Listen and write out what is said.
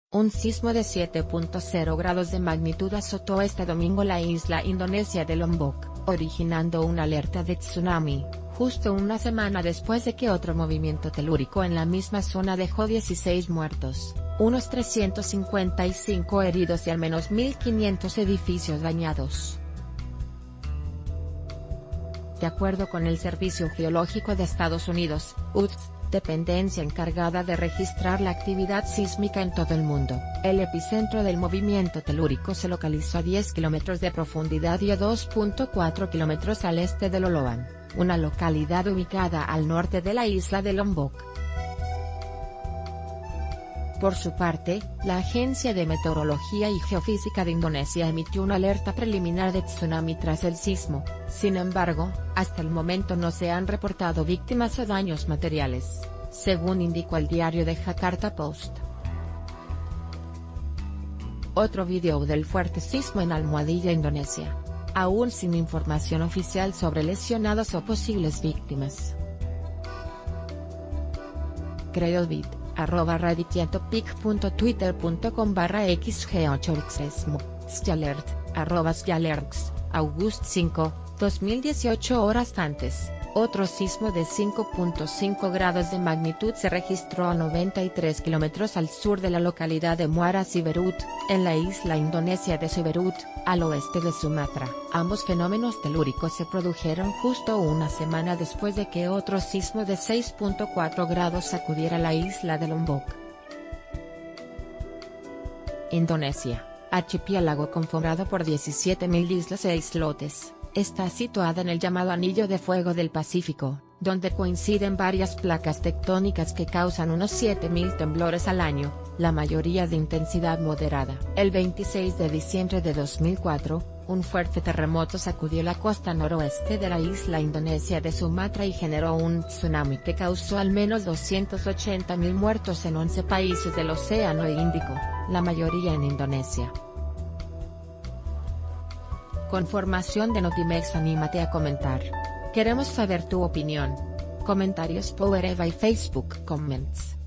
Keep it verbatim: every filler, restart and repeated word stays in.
Un sismo de siete punto cero grados de magnitud azotó este domingo la isla indonesia de Lombok, originando una alerta de tsunami, justo una semana después de que otro movimiento telúrico en la misma zona dejó dieciséis muertos, unos trescientos cincuenta y cinco heridos y al menos mil quinientos edificios dañados. De acuerdo con el Servicio Geológico de Estados Unidos, U S D S, dependencia encargada de registrar la actividad sísmica en todo el mundo, el epicentro del movimiento telúrico se localizó a diez kilómetros de profundidad y a dos punto cuatro kilómetros al este de Loloan, una localidad ubicada al norte de la isla de Lombok. Por su parte, la Agencia de Meteorología y Geofísica de Indonesia emitió una alerta preliminar de tsunami tras el sismo. Sin embargo, hasta el momento no se han reportado víctimas o daños materiales, según indicó el diario The Jakarta Post. Otro video del fuerte sismo en Almohadilla, Indonesia. Aún sin información oficial sobre lesionados o posibles víctimas. Credovid. arroba raditientopic.twitter.com barra xgeochorxesmo, Sjalert, arroba Sjalerx, August cinco, dos mil dieciocho horas antes, otro sismo de cinco punto cinco grados de magnitud se registró a noventa y tres kilómetros al sur de la localidad de Muara Siberut, en la isla indonesia de Siberut, al oeste de Sumatra. Ambos fenómenos telúricos se produjeron justo una semana después de que otro sismo de seis punto cuatro grados sacudiera la isla de Lombok. Indonesia, archipiélago conformado por diecisiete mil islas e islotes, está situada en el llamado Anillo de Fuego del Pacífico, donde coinciden varias placas tectónicas que causan unos siete mil temblores al año, la mayoría de intensidad moderada. El veintiséis de diciembre de dos mil cuatro, un fuerte terremoto sacudió la costa noroeste de la isla indonesia de Sumatra y generó un tsunami que causó al menos doscientos ochenta mil muertos en once países del Océano Índico, la mayoría en Indonesia. Con formación de Notimex, anímate a comentar. Queremos saber tu opinión. Comentarios Power Eva y Facebook Comments.